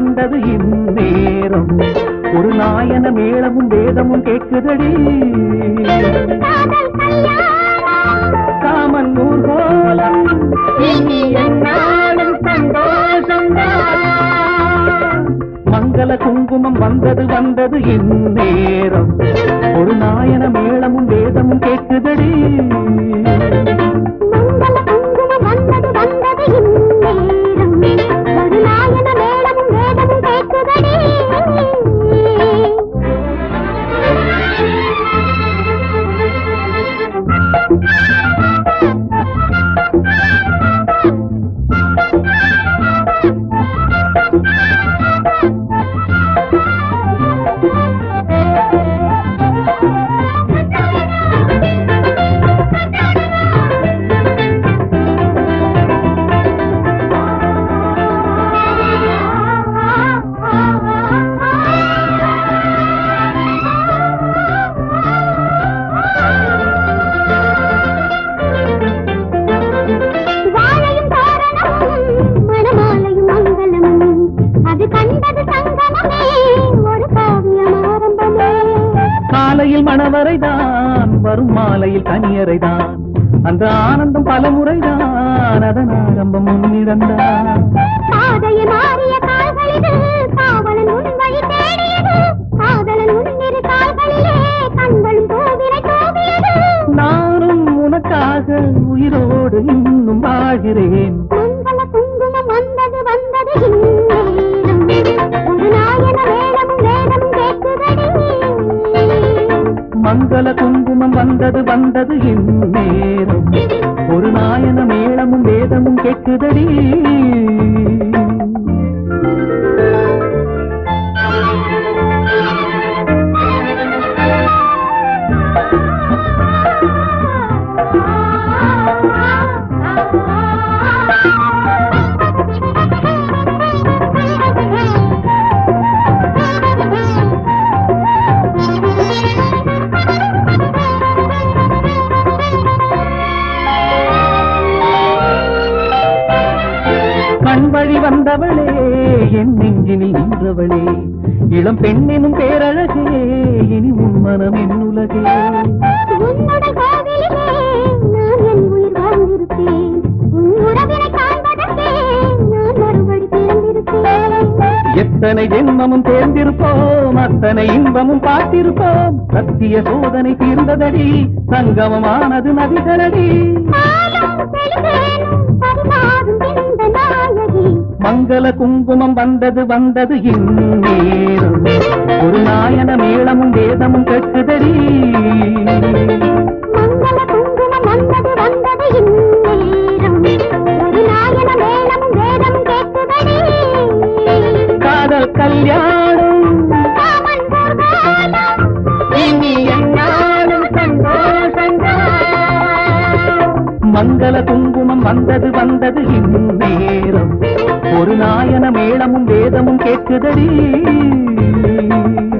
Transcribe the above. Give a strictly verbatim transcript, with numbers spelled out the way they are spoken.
வந்தது இந்நேரம் ஒரு நாயன மேளமும் வேதமும் கேட்குதடி காமன் ஊர்கோலம் மங்கள குங்குமம் வந்தது வந்தது இந்நேரம் ஒரு நாயன மேளமும் வேதமும் கேட்குதடி காலையில் மணவரைதான் வரும் மாலையில் கனியரைதான் அந்த ஆனந்தம் பல முறைதான் அதன் ஆரம்பம் முன்னிறந்தான் நானும் உனக்காக உயிரோடு இன்னும் வாழ்கிறேன் மங்கள குங்குமம் வந்தது வந்தது இந்நேரம் ஒரு நாயன மேளமும் வேதமும் கேட்குதடி கண்வழி வந்தவளே என் நெஞ்சினில் நின்றவளே இளம் பெண்ணினும் பேரழகே இனி உன் மனம் என் உலகே எத்தனை ஜென்மமும் தேர்ந்திருப்போம் அத்தனை இன்பமும் பார்த்திருப்போம் சத்திய சோதனை தீர்ந்ததடி சங்கமமானது நதிகளடி மங்கள குங்குமம் வந்தது வந்தது இந்நேரம் ஒரு நாயன மேளமும் வேதமும் கேட்குதடி மங்கள குங்குமம் வந்தது வந்தது இந்நேரம் ஒரு நாயன மேளமும் வேதமும் கேட்குதடி காதல் கல்யாணம் இனி என்னாலும் சந்தோஷங்கள் மங்கள குங்குமம் வந்தது வந்தது இந்நேரம் ஒரு நாயன மேளமும் வேதமும் கேட்குதடி